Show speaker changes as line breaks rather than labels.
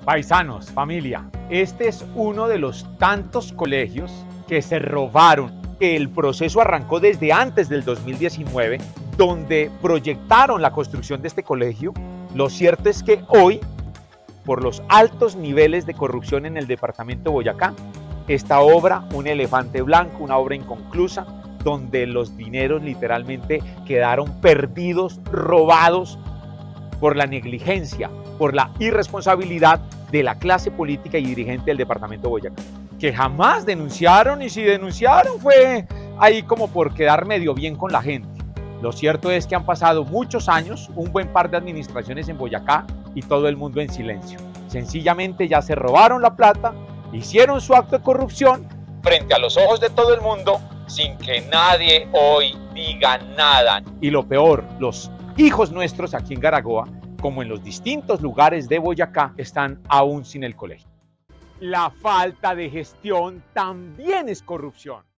Paisanos, familia, este es uno de los tantos colegios que se robaron, que el proceso arrancó desde antes del 2019, donde proyectaron la construcción de este colegio. Lo cierto es que hoy, por los altos niveles de corrupción en el departamento de Boyacá, esta obra, un elefante blanco, una obra inconclusa, donde los dineros literalmente quedaron perdidos, robados por la negligencia, por la irresponsabilidad de la clase política y dirigente del departamento de Boyacá, que jamás denunciaron, y si denunciaron fue ahí como por quedar medio bien con la gente. Lo cierto es que han pasado muchos años, un buen par de administraciones en Boyacá y todo el mundo en silencio. Sencillamente ya se robaron la plata, hicieron su acto de corrupción frente a los ojos de todo el mundo sin que nadie hoy diga nada. Y lo peor, los hijos nuestros aquí en Garagoa, como en los distintos lugares de Boyacá, están aún sin el colegio. La falta de gestión también es corrupción.